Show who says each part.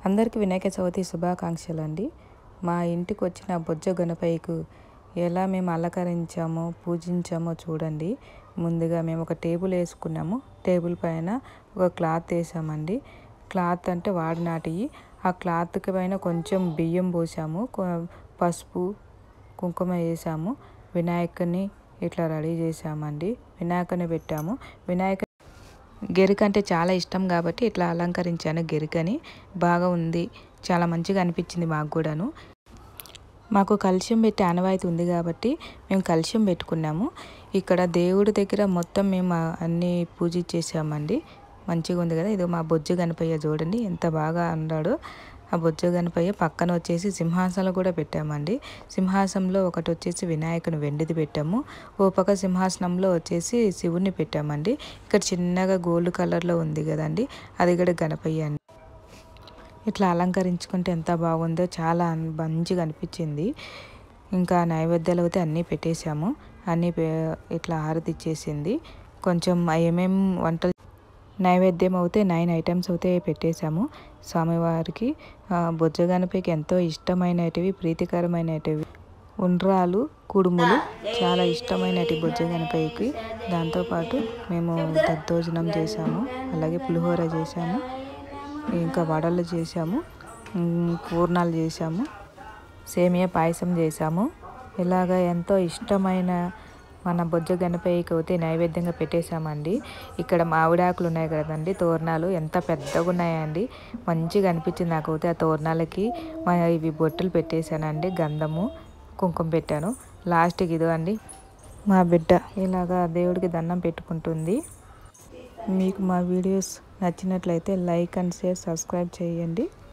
Speaker 1: అందరికీ వినాయక చవితి శుభాకాంక్షలండి. మా ఇంటికి వచ్చిన బొజ్జ గణపయ్యకు ఎలా మేము అలంకరించామో పూజించామో చూడండి. ముందుగా మేము ఒక టేబుల్ వేసుకున్నాము. టేబుల్ పైన ఒక క్లాత్ వేసామండి. క్లాత్ అంటే వాడినాటివి. ఆ క్లాత్కి పైన కొంచెం బియ్యం పోసాము, పసుపు కుంకుమ వేసాము. వినాయకుని ఇట్లా రెడీ చేసామండి. వినాయకుని పెట్టాము. గెరిక అంటే చాలా ఇష్టం కాబట్టి ఇట్లా అలంకరించాను. గెరికని బాగా ఉంది, చాలా మంచిగా అనిపించింది మాకు కూడాను. మాకు కలశం పెట్టి ఆనవాయితీ ఉంది కాబట్టి మేము కలశం పెట్టుకున్నాము. ఇక్కడ దేవుడి దగ్గర మొత్తం మేము అన్నీ పూజించేసామండి. మంచిగా ఉంది కదా. ఇది మా బొజ్జ గణపయ్య చూడండి ఎంత బాగా అన్నాడో. ఆ బొజ్జ గణపయ్య పక్కన వచ్చేసి సింహాసనం కూడా పెట్టామండి. సింహాసనంలో ఒకటి వచ్చేసి వినాయకుని వెండిది పెట్టాము. ఓ పక్క సింహాసనంలో వచ్చేసి శివుని పెట్టామండి. ఇక్కడ చిన్నగా గోల్డ్ కలర్లో ఉంది కదండి, అది కూడా గణపయ్య అండి. ఇట్లా అలంకరించుకుంటే ఎంత బాగుందో, చాలా మంచిగా అనిపించింది. ఇంకా నైవేద్యాలు అయితే అన్నీ పెట్టేశాము. అన్నీ ఇట్లా హారతి ఇచ్చేసింది. కొంచెం ఏమేమి వంటలు నైవేద్యం అయితే 9 ఐటమ్స్ అయితే పెట్టేశాము స్వామివారికి. బొజ్జ గణపతికి ఎంతో ఇష్టమైనటివి, ప్రీతికరమైనటివి ఉండ్రాలు, కుడుములు చాలా ఇష్టమైనటి బొజ్జ గణపతికి. దాంతోపాటు మేము దద్దోజనం చేసాము, అలాగే పులిహోర చేసాము, ఇంకా వడలు చేసాము, పూర్ణాలు చేసాము, సేమియా పాయసం చేసాము. ఇలాగ ఎంతో ఇష్టమైన మన బొజ్జ గణపతికి అయితే నైవేద్యంగా పెట్టేశామండి. ఇక్కడ మామిడాకులు ఉన్నాయి కదండి, తోరణాలు ఎంత పెద్దగా ఉన్నాయండి. మంచిగా అనిపించింది నాకైతే. ఆ తోరణాలకి ఇవి బొట్టులు పెట్టేశానండి, గంధము కుంకుమ పెట్టాను. లాస్ట్కి ఇదో అండి మా బిడ్డ ఇలాగా దేవుడికి దండం పెట్టుకుంటుంది. మీకు మా వీడియోస్ నచ్చినట్లయితే లైక్ అండ్ షేర్, సబ్స్క్రైబ్ చేయండి.